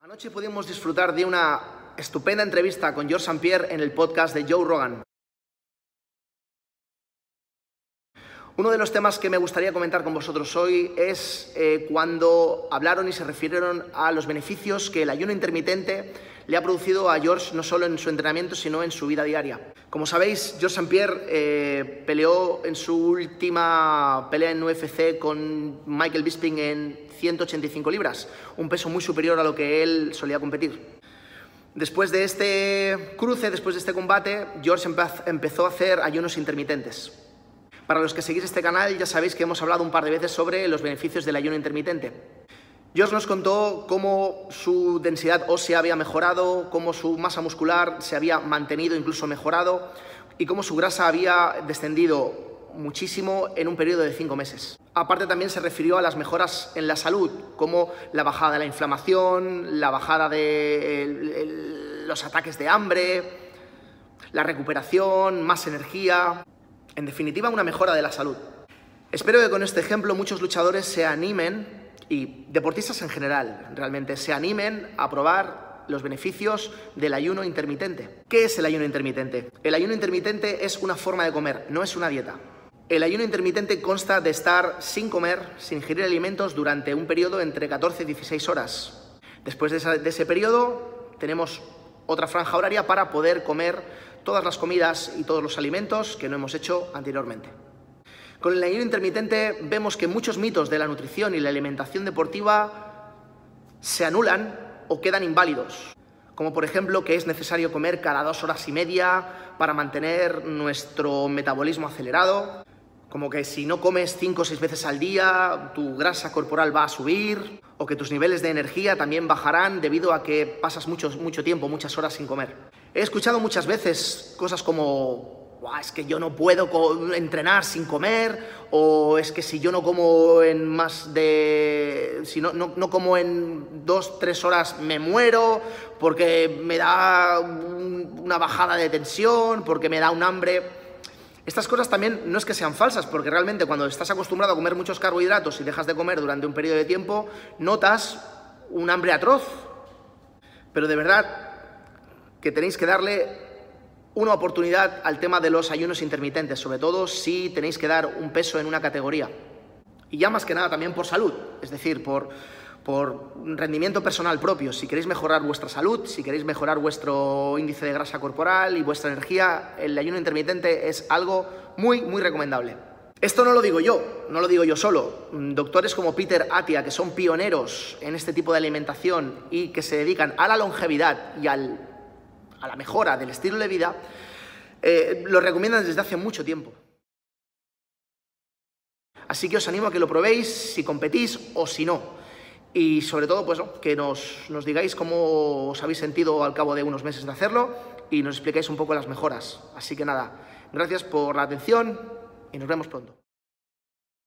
Anoche pudimos disfrutar de una estupenda entrevista con George St. Pierre en el podcast de Joe Rogan. Uno de los temas que me gustaría comentar con vosotros hoy es cuando hablaron y se refirieron a los beneficios que el ayuno intermitente le ha producido a George no solo en su entrenamiento, sino en su vida diaria. Como sabéis, George St. Pierre peleó en su última pelea en UFC con Michael Bisping en 185 libras, un peso muy superior a lo que él solía competir. Después de este cruce, después de este combate, George empezó a hacer ayunos intermitentes. Para los que seguís este canal ya sabéis que hemos hablado un par de veces sobre los beneficios del ayuno intermitente. George nos contó cómo su densidad ósea había mejorado, cómo su masa muscular se había mantenido, incluso mejorado, y cómo su grasa había descendido muchísimo en un periodo de 5 meses. Aparte también se refirió a las mejoras en la salud, como la bajada de la inflamación, la bajada de los ataques de hambre, la recuperación, más energía. En definitiva, una mejora de la salud. Espero que con este ejemplo muchos luchadores se animen, y deportistas en general, realmente, se animen a probar los beneficios del ayuno intermitente. ¿Qué es el ayuno intermitente? El ayuno intermitente es una forma de comer, no es una dieta. El ayuno intermitente consta de estar sin comer, sin ingerir alimentos durante un periodo entre 14 y 16 horas. Después de ese periodo tenemos otra franja horaria para poder comer todas las comidas y todos los alimentos que no hemos hecho anteriormente. Con el ayuno intermitente vemos que muchos mitos de la nutrición y la alimentación deportiva se anulan o quedan inválidos, como por ejemplo que es necesario comer cada 2 horas y media para mantener nuestro metabolismo acelerado, como que si no comes 5 o 6 veces al día tu grasa corporal va a subir, o que tus niveles de energía también bajarán debido a que pasas mucho tiempo, muchas horas sin comer. He escuchado muchas veces cosas como es que yo no puedo entrenar sin comer, o es que si yo no como en no como en 2-3 horas me muero, porque me da una bajada de tensión, porque me da un hambre. Estas cosas también no es que sean falsas, porque realmente cuando estás acostumbrado a comer muchos carbohidratos y dejas de comer durante un periodo de tiempo, notas un hambre atroz. Pero de verdad que tenéis que darle una oportunidad al tema de los ayunos intermitentes, sobre todo si tenéis que dar un peso en una categoría. Y ya más que nada también por salud, es decir, por rendimiento personal propio. Si queréis mejorar vuestra salud, si queréis mejorar vuestro índice de grasa corporal y vuestra energía, el ayuno intermitente es algo muy, muy recomendable. Esto no lo digo yo solo. Doctores como Peter Attia, que son pioneros en este tipo de alimentación y que se dedican a la longevidad y a la mejora del estilo de vida, lo recomiendan desde hace mucho tiempo. Así que os animo a que lo probéis si competís o si no. Y sobre todo, pues, que nos digáis cómo os habéis sentido al cabo de unos meses de hacerlo y nos explicáis un poco las mejoras. Así que nada, gracias por la atención y nos vemos pronto.